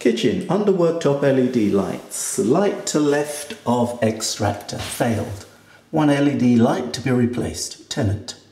Kitchen, under worktop LED lights. Light to left of extractor, failed. One LED light to be replaced, tenant.